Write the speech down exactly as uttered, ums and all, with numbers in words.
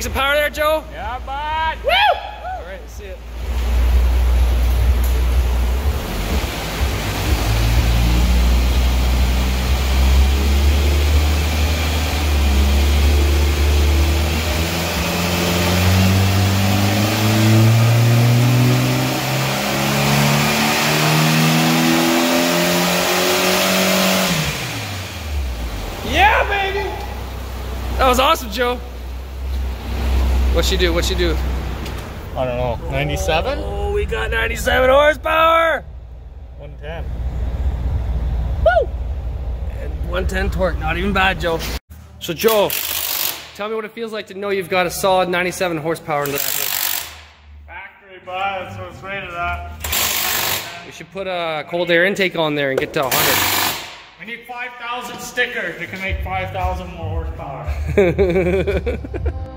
some power there, Joe? Yeah, bud. Woo! All right, see it. Yeah, baby! That was awesome, Joe. What'd she do? What'd she do? I don't know. ninety-seven? Oh, we got ninety-seven horsepower! one ten. Woo! And one ten torque. Not even bad, Joe. So, Joe, tell me what it feels like to know you've got a solid ninety-seven horsepower into that thing. Factory, bud. That's what it's rated at. We should put a cold air intake on there and get to one hundred. We need five thousand stickers that can make five thousand more horsepower.